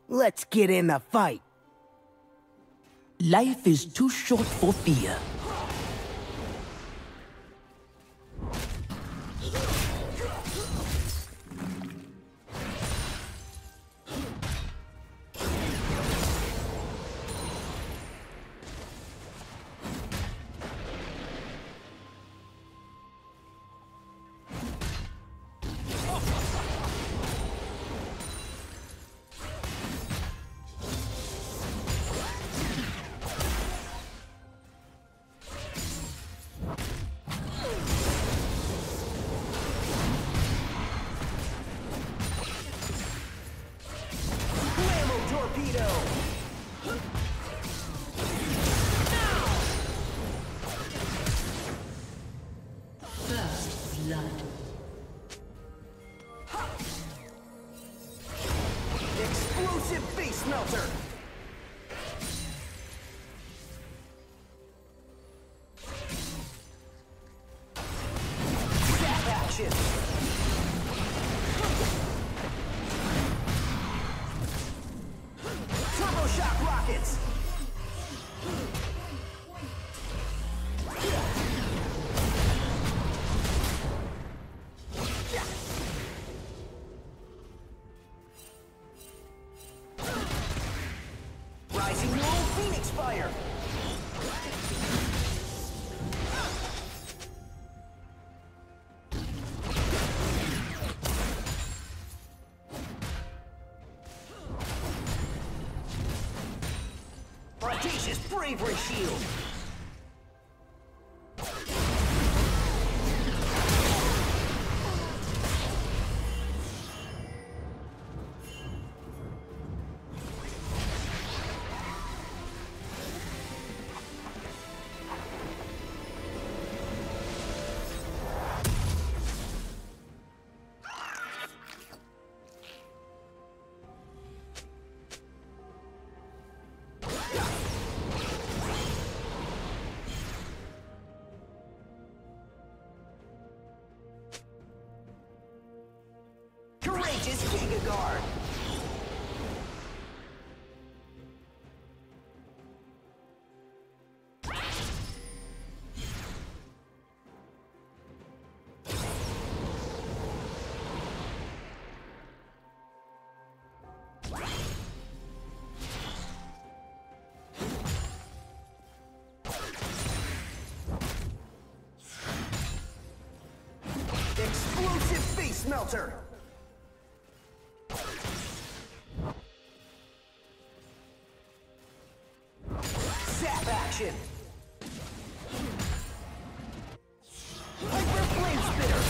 Let's get in the fight. Life is too short for fear. Explosive face melter. Zap action. Turbo shock rockets. Rising neural phoenix fire. Audacious bravery shield. Courageous Giga Guard. Explosive face melter. Zap action. Hyper flame spitter.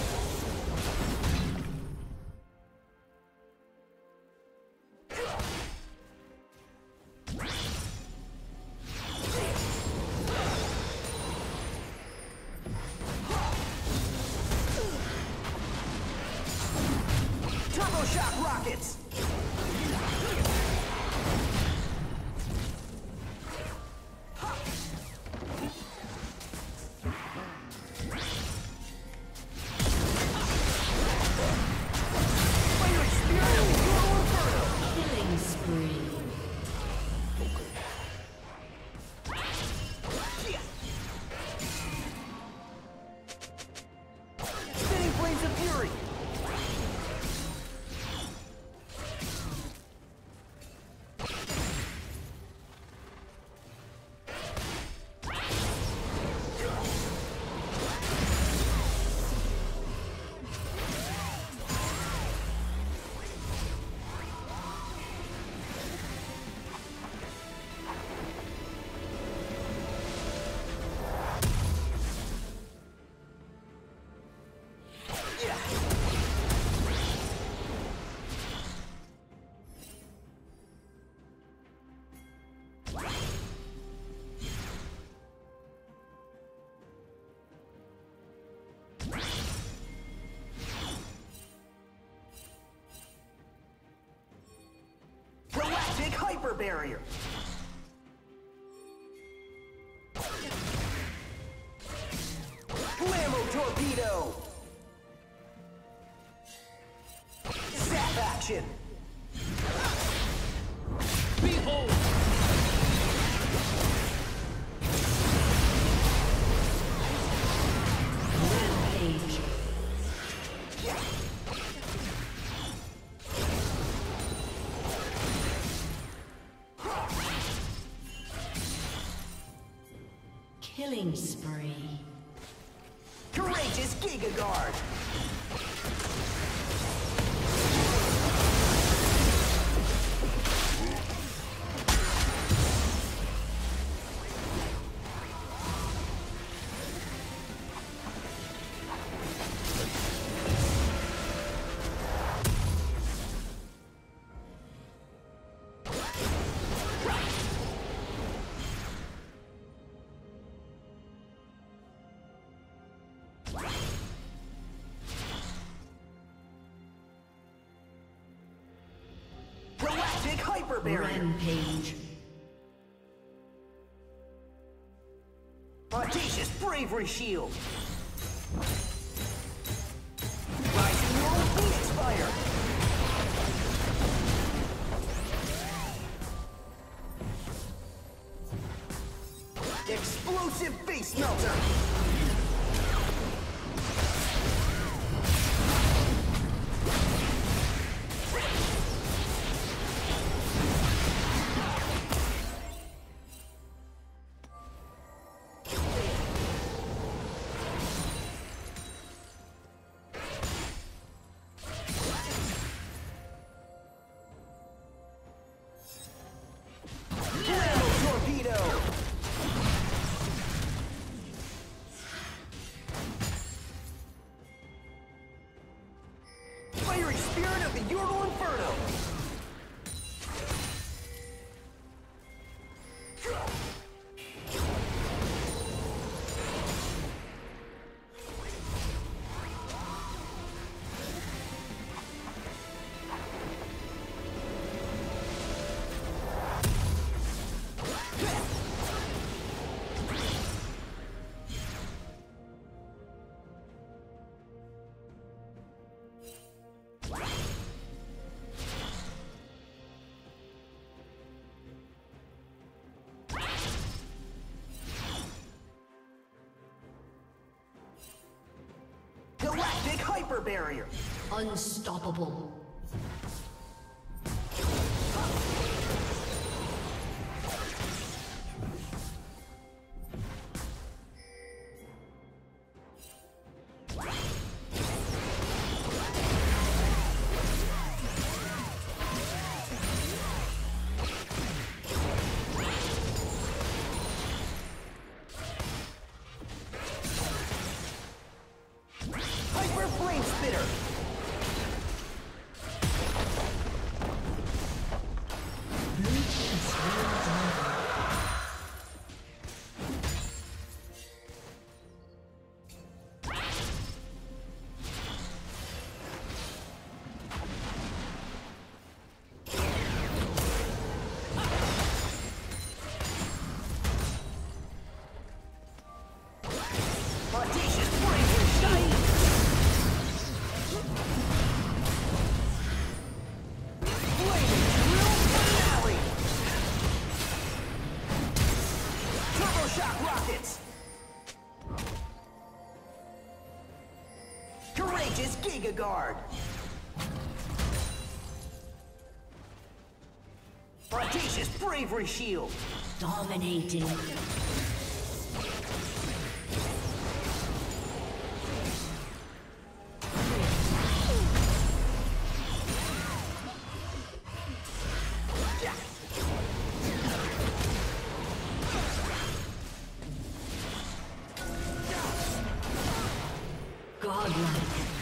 Turbo shock rockets. Fiery spirit of Neural Inferno. Killing spree. Spinning flames of fury. Galactic hyper barrier. Blammo torpedo. Zap action. Killing spree. Courageous Giga Guard. Hyper Barrier. Rampage. Audacious Bravery Shield. Rising World Phoenix Fire. Explosive Face Melter. Galactic Hyper Barrier. Unstoppable. Giga Guard. Audacious Bravery Shield. Dominating. Godlike.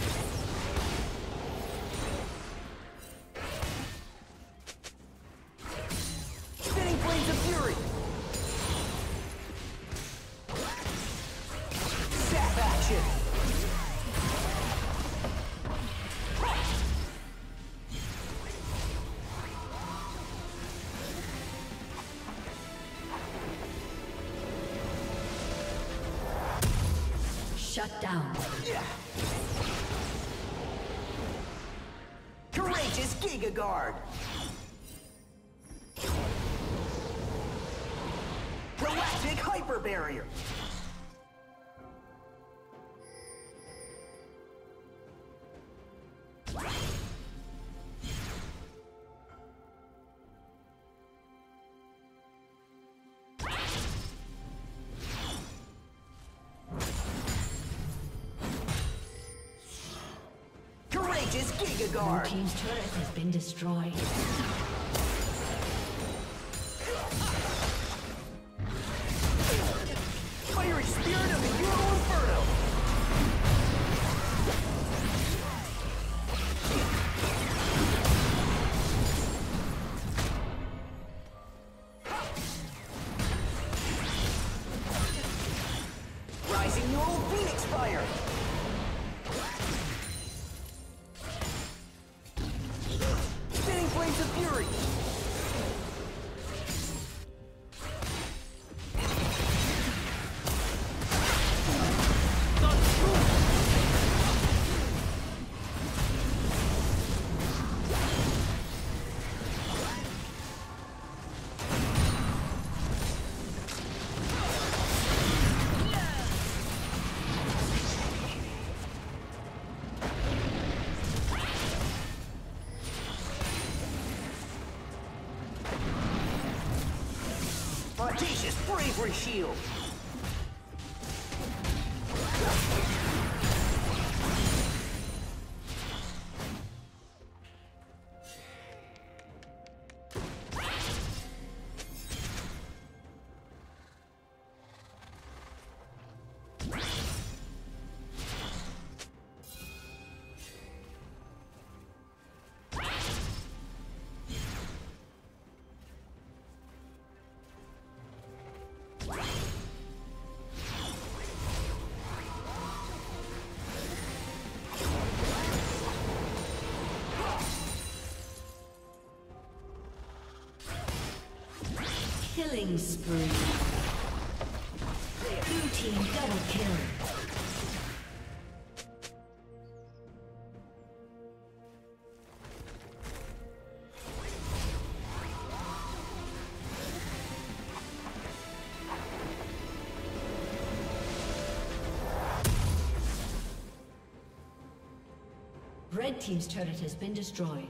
Shut down. Courageous Giga Guard. Galactic Hyper Barrier. Courageous Giga Blue Guard. team's turret has been destroyed. Fiery Spirit of the Euro Inferno. Rising Neural Phoenix Fire. Spinning Flames of Fury. Audacious Bravery Shield. Killing spree. Blue team double kill. Red team's turret has been destroyed.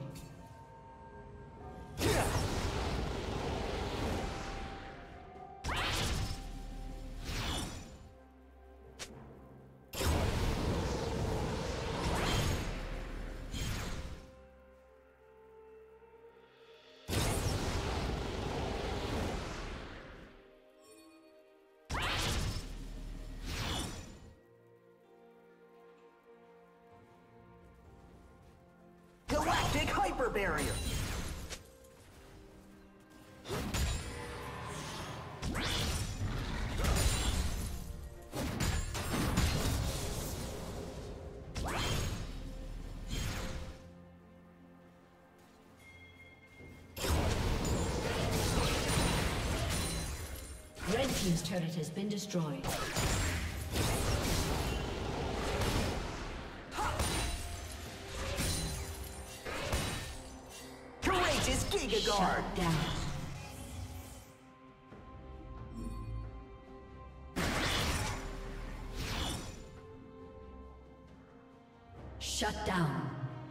Galactic Hyper Barrier. Red team's turret has been destroyed. Courageous Giga Guard. Shut down. Shut down.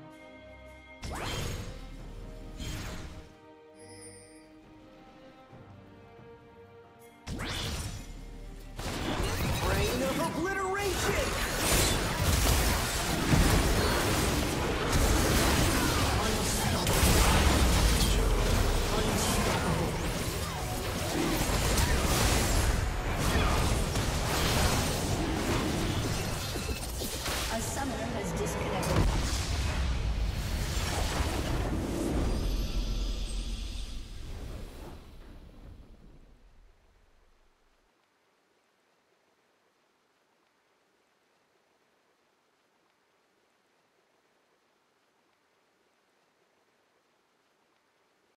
Brain of Obliteration. A summoner